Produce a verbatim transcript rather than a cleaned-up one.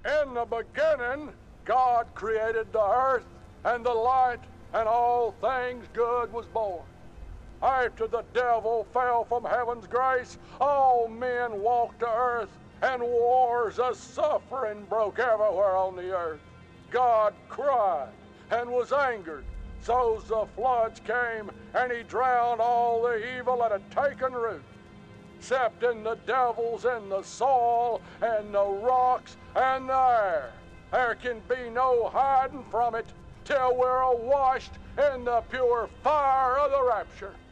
In the beginning, God created the earth and the light, and all things good was born. After the devil fell from heaven's grace, all men walked the earth, and wars of suffering broke everywhere on the earth. God cried and was angered, so the floods came, and he drowned all the evil that had taken root. Except in the devils and the soil and the rocks and the air, there can be no hiding from it till we're washed in the pure fire of the rapture.